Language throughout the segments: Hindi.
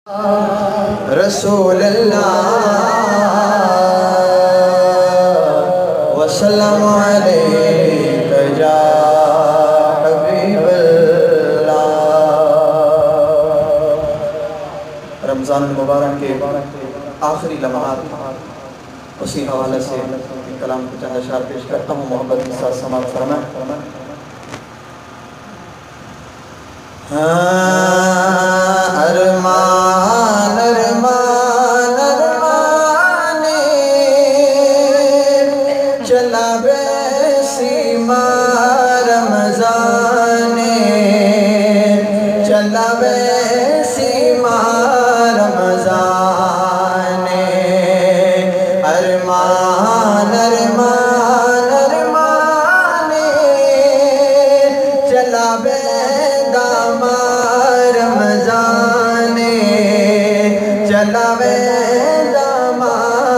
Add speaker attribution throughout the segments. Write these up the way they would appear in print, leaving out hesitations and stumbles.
Speaker 1: रसूल अल्लाह वसल्लम अलैका या हबीब अल्लाह। रमज़ान मुबारक के आखिरी लम्हात उसी हवाले से कलाम को चंद अशआर पेश करता हूँ। मोहब्बत के साथ समाअत फरमाएं। अरमान अरमान अरमाने चला सीमा रमज़ाने चला सीमा रमज़ाने अरमान अरमान अरमाने चला रमज़ाने चलावे दामा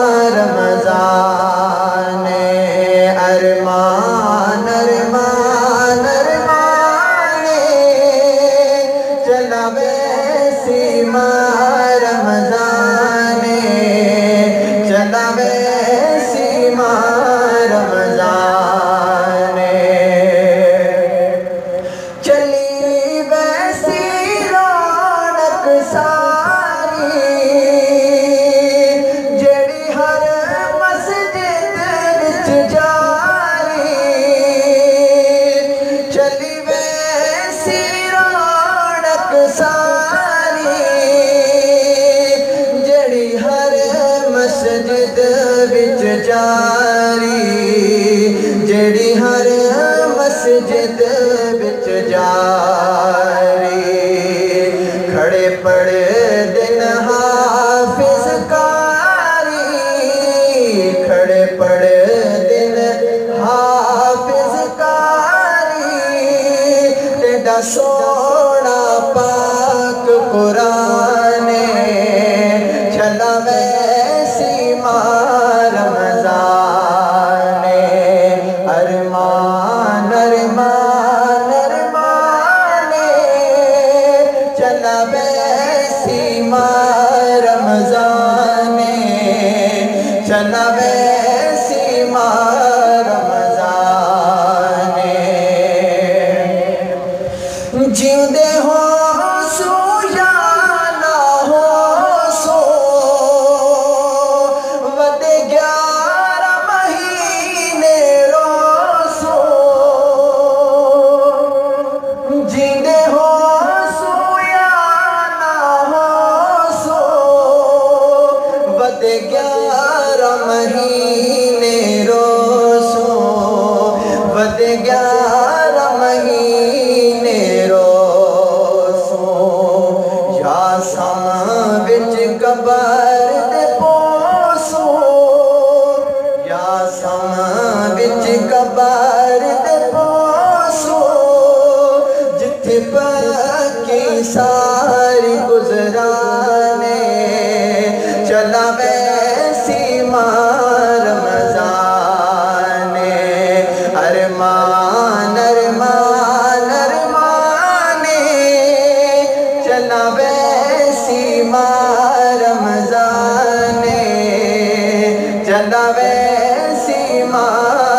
Speaker 1: रमज़ाने अरमान अरमान अरमाने चलावे सीमा रमज़ाने चलावे सीमा रमज़ाने चली वैसी रौनक सारी जेड़ी हर मस्जिद विच जारी चली वैसी रौनक सारी जेड़ी हर मस्जिद विच जारी जेड़ी हर मस्जिद विच जारी खड़े पड़े दिन हाफिज कारी खड़े पड़े दिन हाफिज कारी तेरा सोना पाक कुराने चलावे सीमा रमज़ाने अरमान अरमान अरमाने चलावे सीमा रमज़ाने चलावे सीमा रमज़ाने जिंदे हो सो या ना हो सो वदे 11 महीने रोसो जिंदे हो सो या ना हो सो वदे 11 महीने रोसो वदे 11 महीने रोसो या समा विच कबर दे पोसो या समा विच कबर दे पोसो जिथे पकी सारी गुजराने चलावे सीमा रमज़ाने अरमान अरमान अरमाने चलावे सीमा रमज़ाने चलावे सीमा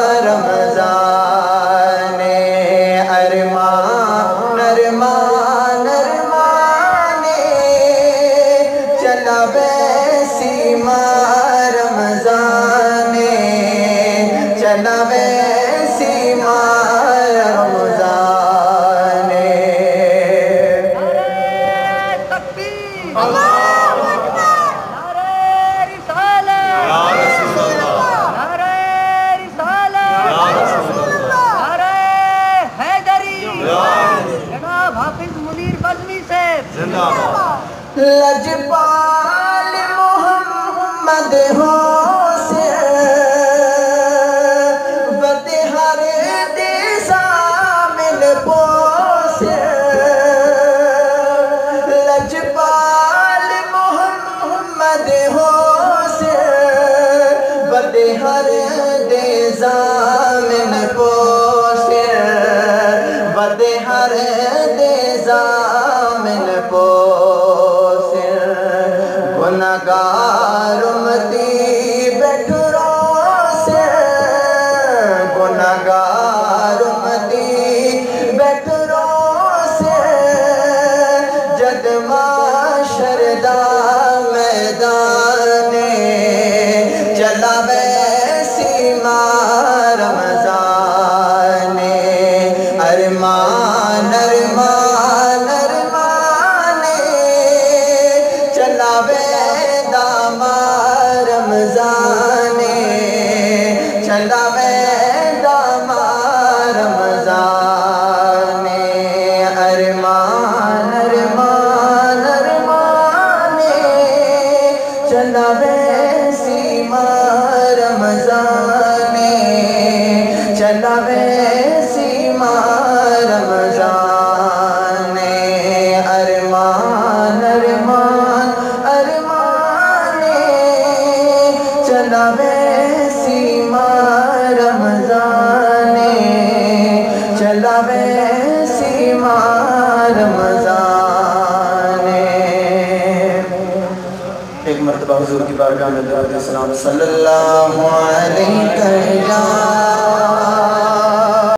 Speaker 1: रमज़ाने अरमान अरमान अरमाने चलावे सीमा रमज़ाने चलावे सीमा रमज़ाने लजपाल मोहम्मद हो से वते हर देसा मिल पोसे लजपाल मोहम्मद हो से वते हर देसा मिल पोसे वते हर देसा मिल पोसे
Speaker 2: गुनाहगार उम्मती बैठो रोसे, गुनाहगार उम्मती बैठो रोसे, जद माशर दा मैदाने चलावे सीमा रमज़ाने। अरमान अरमान अरमाने चलावे दामा रमज़ाने, चलावे दामा रमज़ाने। अरमान अरमान अरमाने चलावे सीमा रमज़ाने, चलावे सीमा रमज़ाने। अरमान अरमान अरमाने चलावे सीमा रमज़ाने, चलावे सीमा रमज़ाने।
Speaker 1: एक मरतबा हुजूर की बारगाह में दुरूद सलाम
Speaker 2: सल्लल्लाहु अलैहि वसल्लम।